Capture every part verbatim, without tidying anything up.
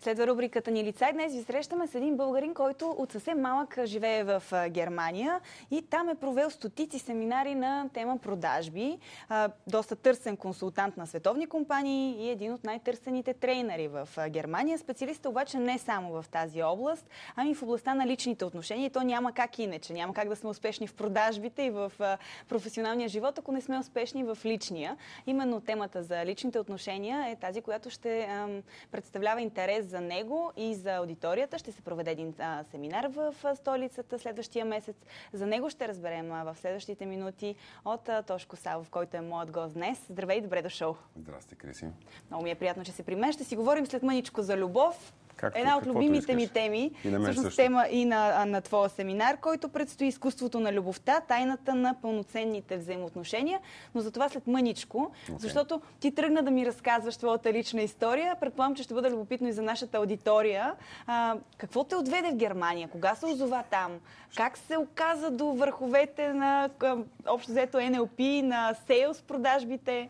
Следва рубриката ни лица и днес ви срещаме с един българин, който от съвсем малък живее в Германия и там е провел стотици семинари на тема продажби. Доста търсен консултант на световни компании и един от най-търсените трейнери в Германия. Специалист обаче не само в тази област, ами и в областта на личните отношения. И то няма как иначе. Няма как да сме успешни в продажбите и в професионалния живот, ако не сме успешни в личния. Именно темата за личните отношения е тази, която ще представлява интерес за него и за аудиторията. Ще се проведе един а, семинар в а, столицата следващия месец. За него ще разберем а, в следващите минути от а, Тошко Савов, който е моят гост днес. Здравей, добре дошъл. Здрасти, Криси. Много ми е приятно, че се при мен. Ще си говорим след мъничко за любов. Както, Една от любимите искаш. ми теми, и на мен всъщност тема и на, на твоя семинар, който предстои изкуството на любовта, тайната на пълноценните взаимоотношения, но за това след мъничко, okay. Защото ти тръгна да ми разказваш твоята лична история. Предполагам, че ще бъде любопитно и за нашата аудитория. А, какво те отведе в Германия? Кога се озова там? Как се оказа до върховете на общо взето Ен Ел Пи, на сейлс продажбите?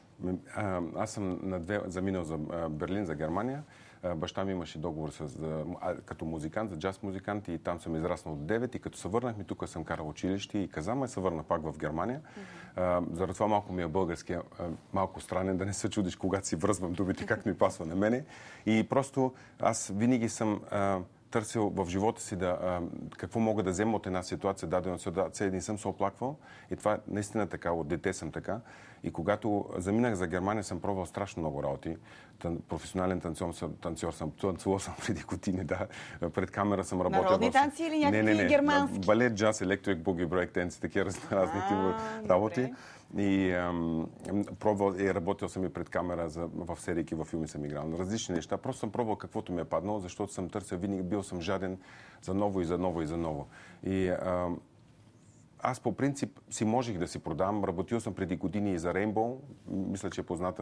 А, аз съм на две заминал за Берлин, за Германия. Баща ми имаше договор с, за, като музикант, за джаз музикант и там съм израснал от девет и като се върнахме, тук съм карал училище и каза, ме се върна пак в Германия. Mm-hmm. Заради това малко ми е българския, малко странен, да не се чудиш, когато си връзвам думите, как ми пасва на мене. И просто аз винаги съм а, търсил в живота си да, а, какво мога да взема от една ситуация, дадена ситуация, не съм се оплаквал. И това наистина така, от дете съм така. И когато заминах за Германия, съм пробвал страшно много работи. Професионален танцор съм, танцор съм, танцувал съм преди години, да. Пред камера съм работил. Народни танци или някакви не, не, не. германски? Балет, джаз, електрик, буги, брейк танци, такива разни типа работи. И ам, пробвал, и работил съм и пред камера за, в серийки, във филми съм играл на различни неща. Просто съм пробвал каквото ми е паднало, защото съм търсил, винаги бил съм жаден за ново и за ново и за ново. И ам, аз по принцип си можех да си продам. Работил съм преди години и за Rainbow. Мисля, че е позната.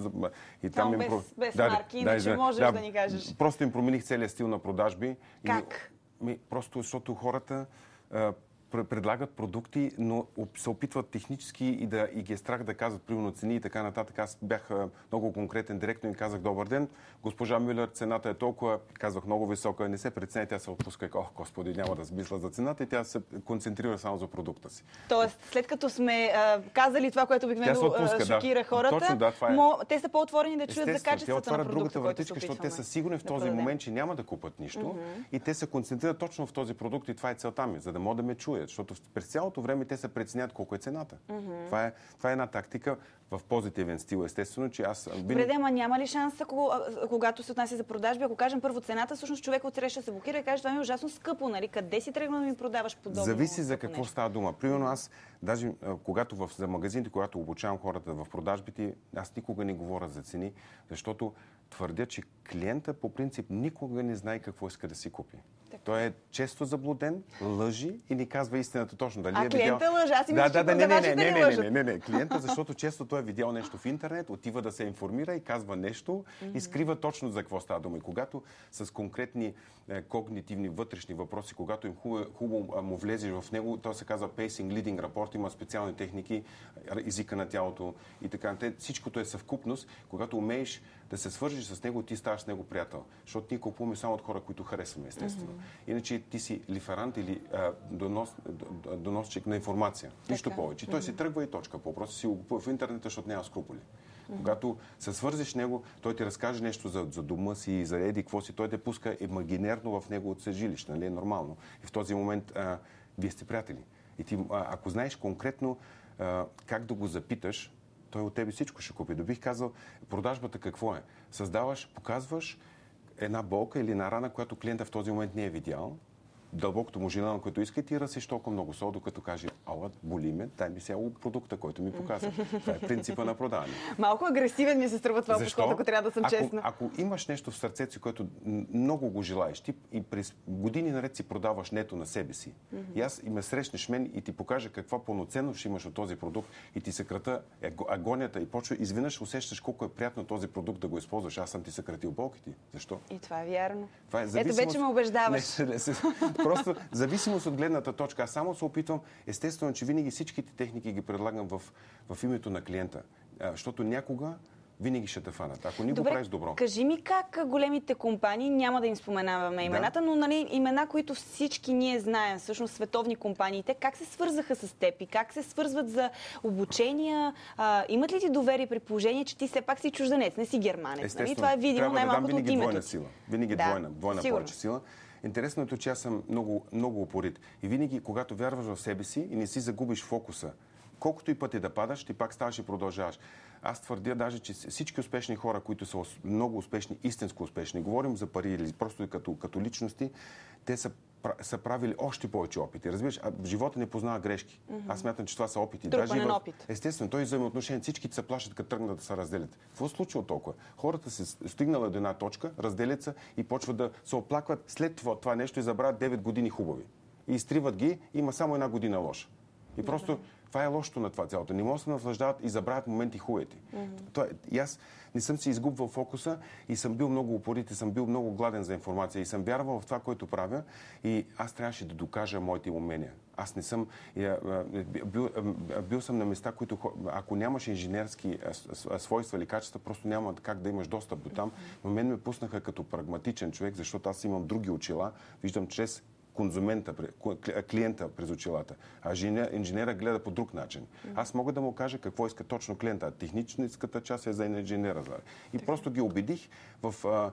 И там им... без, без да, марки, да, иначе да, можеш да, да ни кажеш. Просто им промених целият стил на продажби. Как? И, ми, просто защото хората а, предлагат продукти, но се опитват технически и, да, и ги е страх да казват примерно цени и така нататък. Аз бях много конкретен, директно и казах добър ден. Госпожа Мюлер, цената е толкова, казвах много висока, не се преценя, тя се отпуска и ох, господи, няма да смисля за цената и тя се концентрира само за продукта си. Тоест, след като сме а, казали това, което обикновено шокира да. хората, Точно, да, това е. мо, те са по-отворени да чуят за качеството на продукта, другата вратичка, защото те са сигурни в този да момент, че няма да купат нищо mm-hmm. и те се концентрират точно в този продукт и това е целта ми, за да могат да ме чуят, защото през цялото време те се преценят колко е цената. Mm-hmm. Това, е, това е една тактика в позитивен стил, естествено, че аз... Добре, ама няма ли шанс, когато се отнася за продажби, ако кажем първо цената, всъщност човек от среща се блокира и каже, това ми е ужасно скъпо, нали? Къде си тръгна да ми продаваш подобно? Зависи за какво нещо. Става дума. Примерно аз, даже когато в, за магазините, когато обучавам хората в продажбите, аз никога не говоря за цени, защото твърдя, че клиента по принцип никога не знае какво иска да си купи. Так. Той е често заблуден, лъжи и ни казва истината точно. Дали а е клиента видял... лъжи? Аз си мисля, да, да, че не, не, не, не, не, лъжат. не, не, не, не. Клиента, защото често той е видял нещо в интернет, отива да се информира и казва нещо mm-hmm. и скрива точно за какво става дума. И когато с конкретни е, когнитивни вътрешни въпроси, когато им хубаво, хубаво му влезеш в него, то се казва pacing, leading rapport, има специални техники, езика на тялото и така. Всичкото е съвкупност, когато умееш да се свържиш с него, ти ставаш с него приятел. Защото ние купуваме само от хора, които харесваме, естествено. Mm-hmm. Иначе ти си лиферант или а, донос, доносчик на информация. Така. Нищо повече. Mm-hmm. Той си тръгва и точка. По-просто си го купува в интернета, защото няма скрупули. Mm-hmm. Когато се свързиш с него, той ти разкаже нещо за, за дома си, за еди, какво си, той те пуска имагинерно в него от жилище, нали? Е нормално. И в този момент а, вие сте приятели. И ти, а, ако знаеш конкретно а, как да го запиташ, той от тебе всичко ще купи. Да бих казал, продажбата какво е? Създаваш, показваш една болка или една рана, която клиента в този момент не е видял, дълбокото му желание, което иска, и ти разсиш толкова много сол, докато каже, ала, боли ме, дай ми сега продукта, който ми показва. Това е принципа на продаване. Малко агресивен ми се струва това подход, ако трябва да съм ако, честна. Ако имаш нещо в сърцето си, което много го желаеш, ти и през години наред си продаваш нето на себе си. Mm-hmm. И аз и ме срещнеш мен и ти покажа каква пълноценност ще имаш от този продукт и ти съкрата агонията и почва, изведнъж усещаш колко е приятно този продукт да го използваш. Аз съм ти съкратил болките. Защо? И това е вярно. Това е Ето вече ме убеждаваш. Не, не, не, просто зависимост от гледната точка. Аз само се опитвам, естествено, че винаги всичките техники ги предлагам в, в името на клиента. А, защото някога винаги ще те фанат. Ако не го Добре, правиш добро. Кажи ми как големите компании, няма да им споменаваме имената, да. но нали, имена, които всички ние знаем, всъщност световни компаниите, как се свързаха с теб и как се свързват за обучения? А, имат ли ти доверие при положение, че ти все пак си чужденец, не си германец? Нали? Това е видимо най-малкото да от името. Двойна сила. Винаги да, двойна, двойна повече сила. Интересното е, че аз съм много, много упорит. И винаги, когато вярваш в себе си и не си загубиш фокуса, колкото и пъти да падаш, ти пак ставаш и продължаваш. Аз твърдя даже, че всички успешни хора, които са много успешни, истинско успешни, говорим за пари или просто като, като личности, те са, са правили още повече опити. Разбираш, а живота не познава грешки. Mm-hmm. Аз смятам, че това са опити. Трупанен в... опит. Естествено, той взаимоотношения. Всички се плащат, като тръгнат да се разделят. Какво се случва толкова? Хората се стигнали до една точка, разделят се и почват да се оплакват след това, това нещо и забравят девет години хубави. И изтриват ги, има само една година лоша. И просто Добре. Това е лошото на това цялото. Не могат да се наслаждават и забравят моменти хубавите. Mm-hmm. И аз не съм си изгубвал фокуса и съм бил много упорит и съм бил много гладен за информация и съм вярвал в това, което правя и аз трябваше да докажа моите умения. Аз не съм... Бил, бил съм на места, които... Ако нямаш инженерски свойства или качества, просто няма как да имаш достъп до там. Но мен ме пуснаха като прагматичен човек, защото аз имам други очила. Виждам чрез конзумента, клиента през очилата. А инженера гледа по друг начин. Аз мога да му кажа какво иска точно клиента. Техническата част е за инженера. И просто ги убедих в а,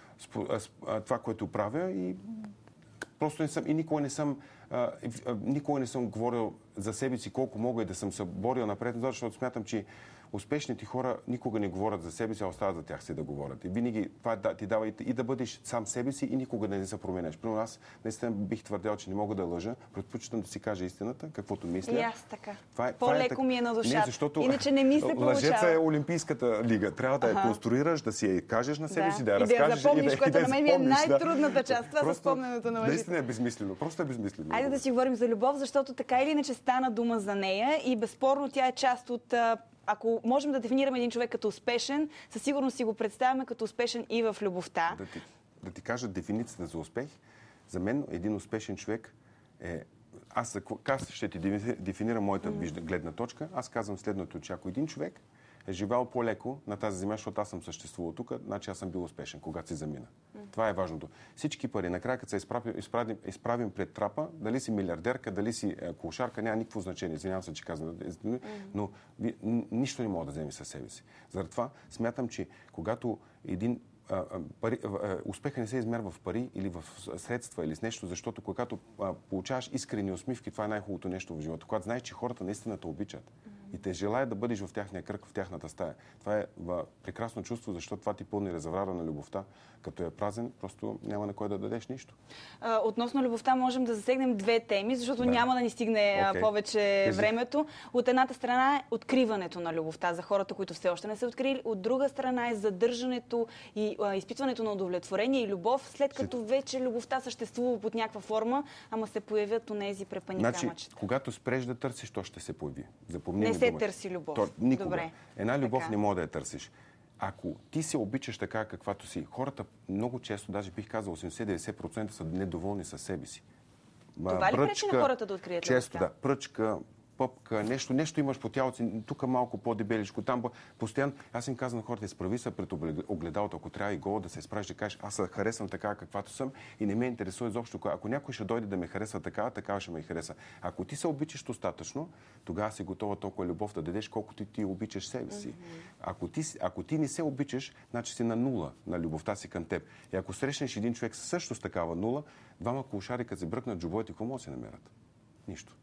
а, а, това, което правя и просто не съм, и никога не съм, а, никога не съм говорил за себе си колко мога и да съм се борил напред, защото смятам, че успешните хора никога не говорят за себе си, а остават за тях си да говорят. И винаги това ти дава и да бъдеш сам себе си и никога да не се променеш. Примерно аз наистина бих твърдял, че не мога да лъжа. Предпочитам да си кажа истината, каквото мисля. И аз така. Това е, По-леко това е, ми е на душата. Не, защото иначе не ми се получава. Лъжеца е Олимпийската лига. Трябва да я конструираш, да си я кажеш на себе да. си, да я и разкажеш. Да я запомниш, и да, което и да на мен е най-трудната част. Това просто, са спомненето на лъжите. Наистина е безмислено. Просто е безмислено. Айде да си говорим за любов, защото така или иначе стана дума за нея и безспорно тя е част от... Ако можем да дефинираме един човек като успешен, със сигурност си го представяме като успешен и в любовта. Да ти, да ти кажа дефиницията за успех. За мен един успешен човек е... Аз, аз ще ти дефинирам моята mm. гледна точка. Аз казвам следното, че ако един човек е живял по-леко на тази земя, защото аз съм съществувал тук, значи аз съм бил успешен, когато си замина. Mm. Това е важното. Всички пари, накрая като се изправим, изправим, изправим пред трапа, дали си милиардерка, дали си колшарка, няма никакво значение. Извинявам се, че казвам, mm. но ви, нищо не мога да вземе със себе си. Заради това смятам, че когато един Пари, успеха не се измерва в пари или в средства или с нещо, защото когато получаваш искрени усмивки, това е най-хубавото нещо в живота. Когато знаеш, че хората наистина те обичат и те желаят да бъдеш в тяхния кръг, в тяхната стая. Това е прекрасно чувство, защото това ти пълни резервуара на любовта. Като е празен, просто няма на кой да дадеш нищо. Относно любовта можем да засегнем две теми, защото да. няма да ни стигне okay. повече Тези... времето. От едната страна е откриването на любовта за хората, които все още не са открили. От друга страна е задържането и а, изпитването на удовлетворение и любов, след като След... вече любовта съществува под някаква форма, ама се появят онези препъни значи, камъчета. Когато спреш да търсиш, то ще се появи. Запомни не се думата. Търси любов. То, никога. Добре. Една любов така. Не може да я търсиш. Ако ти се обичаш така, каквато си, хората много често, даже бих казал осемдесет до деветдесет процента са недоволни със себе си. Това ли пречи на хората да открият любовта? Често, да. Пръчка, пъпка, нещо, нещо имаш по тялото си, тук малко по-дебеличко, там постоянно. Аз им казвам на хората, изправи се пред огледалото, ако трябва и голо да се изправиш, да кажеш, аз се харесвам така, каквато съм и не ме интересува изобщо. Ако някой ще дойде да ме харесва така, така ще ме хареса. Ако ти се обичаш достатъчно, тогава си готова толкова любов да дадеш, колкото ти обичаш себе си. Mm-hmm. Ако, ти, ако ти не се обичаш, значи си на нула на любовта си към теб. И ако срещнеш един човек също с такава нула, двама колшари, като се бръкнат джобовете, какво могат да се намерят? Нищо.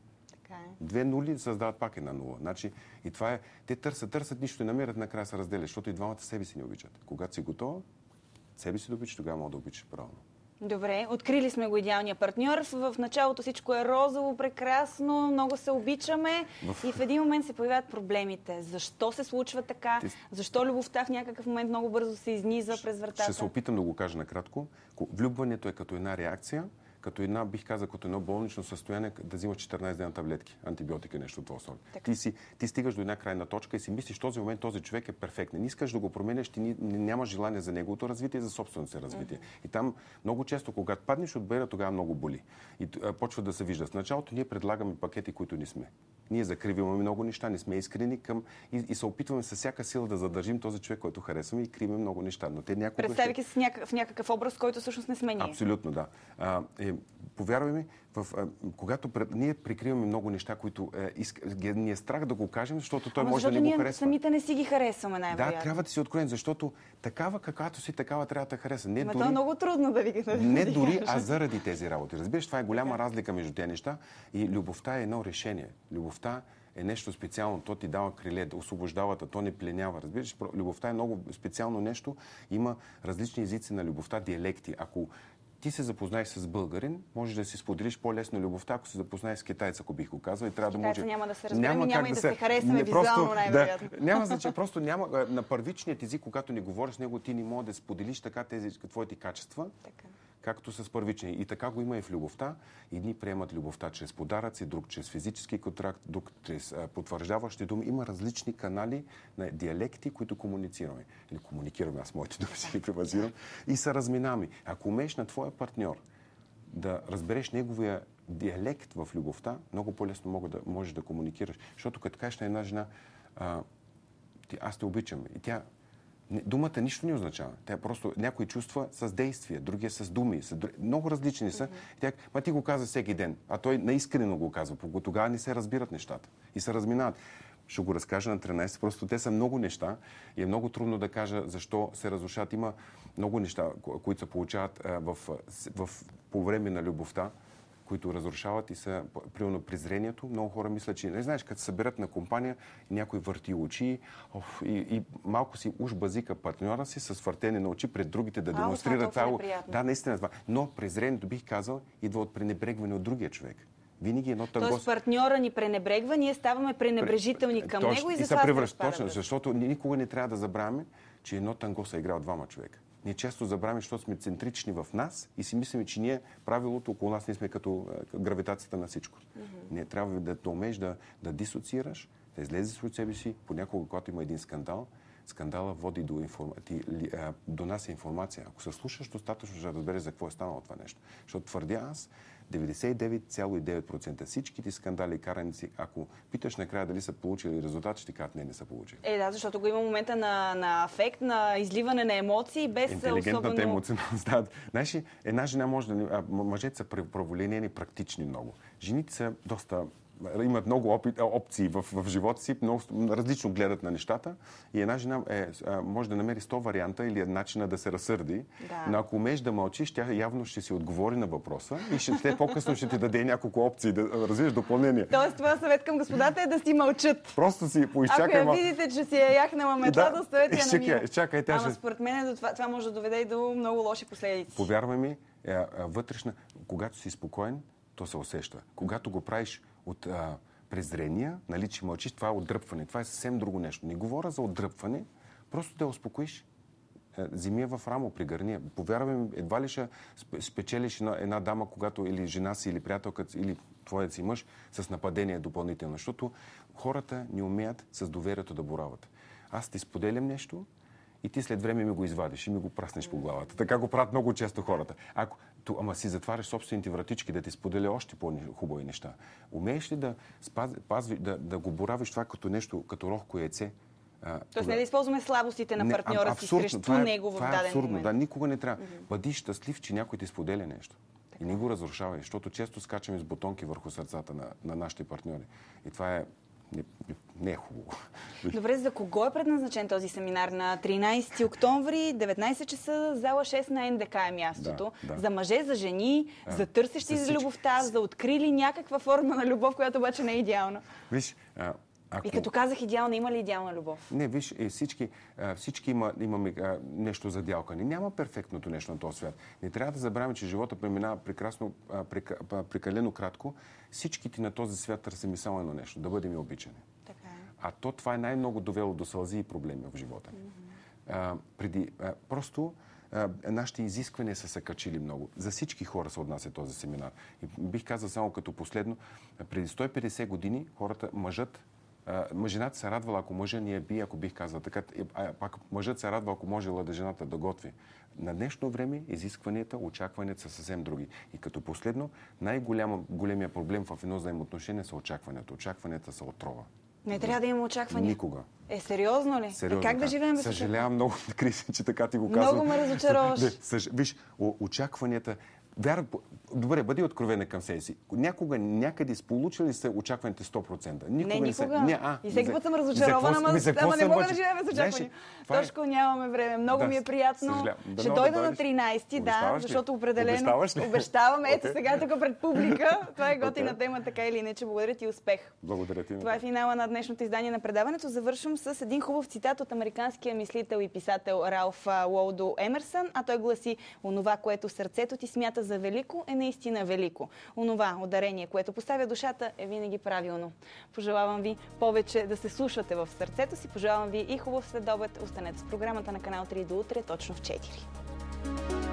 Две нули създават пак една нула. Значи, и това е, те търсят, търсят, нищо не намерят, накрая се разделят, защото и двамата себе си не обичат. Когато си готова, себе си да обичаш, тогава мога да обичаш правилно. Добре, открили сме го идеалния партньор. В началото всичко е розово, прекрасно, много се обичаме в... и в един момент се появяват проблемите. Защо се случва така? Ти... Защо любовта в някакъв момент много бързо се изнизва през вратата? Ще се опитам да го кажа накратко. Влюбването е като една реакция като една, бих казал, като едно болнично състояние, да взимаш четиринайсет дена таблетки, антибиотика, нещо от това сорт. Ти, си, ти стигаш до една крайна точка и си мислиш, този момент този човек е перфектен. Не искаш да го променеш, ти нямаш желание за неговото развитие и за собственото си развитие. Mm-hmm. И там много често, когато паднеш от бера, тогава много боли. И а, почва да се вижда. В началото ние предлагаме пакети, които не сме. Ние закриваме много неща, не сме искрени към и, и се опитваме с всяка сила да задържим този човек, който харесваме и крием много неща. Но те някога представяйки се някакъв, в някакъв образ, който всъщност не сме ние. Абсолютно, да. А, е, повярвай ми, в, а, когато пред, ние прикриваме много неща, които е, иск, ни е страх да го кажем, защото той Ама може да не го харесва. Самите не си ги харесваме, най-вероятно. Да, трябва да си откроен, защото такава каквато си, такава трябва да хареса. Не, Ама дори, това е много трудно да ви да Не да дори, а заради тези работи. Разбираш, това е голяма така. разлика между тези неща и любовта е едно решение. Любовта е нещо специално. То ти дава криле, освобождава, то не пленява. Разбираш, любовта е много специално нещо. Има различни езици на любовта, диалекти. Ако ти се запознаеш с българин, можеш да си споделиш по-лесно любовта, ако се запознаеш с китаец, ако бих го казал. И трябва да може. Няма да се разберем няма и няма и да се, се харесаме визуално, най-вероятно. Да, няма значение. Просто няма на първичният език, когато ни говориш с него, ти не можеш да споделиш така тези твоите качества. Така. Както с първични. И така го има и в любовта. Едни приемат любовта чрез подаръци, друг чрез физически контракт, друг чрез а, потвърждаващи думи. Има различни канали на диалекти, които комуницираме. Или комуникираме, аз моите думи си ги превазирам. И се разминаме. Ако умееш на твоя партньор да разбереш неговия диалект в любовта, много по-лесно мога да, можеш да комуникираш. Защото като кажеш на една жена, а, ти, аз те обичам. И тя думата нищо не означава. Тя просто някои чувства с действия, другия с думи. С... Много различни са. Mm-hmm. Тя, ма ти го каза всеки ден, а той наискрено го казва. Тогава не се разбират нещата и се разминават. Ще го разкажа на тринайсет. Просто те са много неща и е много трудно да кажа защо се разрушат. Има много неща, които се получават в, в, в, по време на любовта, които разрушават и са, примерно, презрението. Много хора мислят, че не знаеш, като се съберат на компания, някой върти очи оф, и, и малко си уж базика партньора си с въртене на очи пред другите да демонстрира това. Да, наистина това. Но презрението, бих казал, идва от пренебрегване от другия човек. Винаги едно тънгос... Тоест партньора ни пренебрегва, ние ставаме пренебрежителни към точно, него и, и за се това превръща. Точно, защото никога не трябва да забравяме, че едно танго се играе от двама човека. Ние често забравяме, защото сме центрични в нас и си мислим, че ние правилото около нас, ние сме като гравитацията на всичко. Mm-hmm. Ние трябва да, да умееш да, да дисоциираш, да излезеш от себе си. Понякога, когато има един скандал, скандала води до, информа... ти, а, донася информация. Ако се слушаш достатъчно, ще разбереш за какво е станало това нещо. Защото твърдя аз, деветдесет и девет цяло и девет процента всичките скандали и караници, ако питаш накрая дали са получили резултат, ще ти кажат не, не са получили. Е, да, защото го има момента на, на афект, на изливане на емоции, без интелигентната особено... емоционалност. Да. Знаеш, една жена може да... А, мъжете са праволинейни, практични много. Жените са доста... имат много опит, опции в, в живота си, много различно гледат на нещата и една жена е, може да намери сто варианта или начина да се разсърди, да. Но ако умееш да мълчиш, тя явно ще си отговори на въпроса и ще, те по-късно ще ти даде няколко опции да развиеш допълнение. Тоест, това съвет към господата е да си мълчат. Просто си поизчакай. Ако я видите, че си я яхнала метла, да, да оставете я на мира. Чакай, тя Ама ще... според мен това, това може да доведе и до много лоши последици. Повярвай ми, е, е, вътрешна, когато си спокоен, то се усеща. Когато го правиш от а, презрения, нали, че мълчиш, това е отдръпване. Това е съвсем друго нещо. Не говоря за отдръпване, просто да успокоиш. Зими в рамо, пригърни. Повярвай ми, едва ли ще спечелиш една, една дама, когато или жена си, или приятелка, или твоят си мъж, с нападение допълнително. Защото хората не умеят с доверието да борават. Аз ти споделям нещо и ти след време ми го извадиш и ми го праснеш по главата. Така го правят много често хората. Ако, то, ама си затваряш собствените вратички, да ти споделя още по-хубави неща. Умееш ли да, спаз, пазви, да, да го боравиш това като нещо, като рохко яйце? Тоест не да използваме слабостите на партньора не, си срещу е, него в даден момент. Това е абсурдно. Да, никога не трябва. Mm-hmm. Бъди щастлив, че някой ти споделя нещо. Така. И не го разрушавай, защото често скачаме с бутонки върху сърцата на, на нашите партньори. И това е Не, не е хубаво. Добре, за кого е предназначен този семинар? На тринайсети октомври, деветнайсет часа, зала шест на Ен Де Ка е мястото. Да, да. За мъже, за жени, а, за търсещи за любовта, за открили някаква форма на любов, която обаче не е идеална. Виж, а, ако... И като казах идеална, има ли идеална любов? Не, виж, всички, всички има, имаме нещо за дялкане. Няма перфектното нещо на този свят. Не трябва да забравяме, че живота преминава прекрасно, прекалено кратко. Всичките на този свят търсим само едно нещо, да бъдем обичани. Така е. А то това е най-много довело до сълзи и проблеми в живота. Mm-hmm. А, преди, а, просто а, нашите изисквания са се качили много. За всички хора се отнася този семинар. И бих казал само като последно, преди сто и петдесет години хората, мъжът, жената се радвала, ако мъжа ни е би, ако бих казал така, а пак мъжът се радва, ако можела да жената да готви. На днешно време изискванията, очакванията са съвсем други. И като последно, най-големия проблем в едно взаимоотношение са очакванията. Очакванията са отрова. Не трябва да има очаквания. Никога. Е, сериозно ли? Сериозно, е, как да, да живеем без Съжалявам много, Криси, че така ти го казвам. Много ме разочароваш. Съж... Виж, очакванията... Вяра, добре, бъди откровена към себе си. Някога някъде сполучили се очакваните сто процента? Никога не, никога. Не, не а, и всеки път съм разочарована, ама, ама не мога да живея без очаквания. Точно, нямаме време. Много да, ми е приятно. Да, ще дойда да на тринайсети, да, защото определено обещавам. Ето okay. сега тук пред публика. Това е готина okay. тема, така или иначе. Благодаря ти и успех. Благодаря ти. Това е финала на днешното издание на предаването. Завършвам с един хубав цитат от американския мислител и писател Ралф Уолдо Емерсън, а той гласи: онова, което сърцето ти смята за велико, е наистина велико. Онова ударение, което поставя душата, е винаги правилно. Пожелавам ви повече да се слушате в сърцето си. Пожелавам ви и хубав следобед. Останете с програмата на канал три до утре, точно в четири.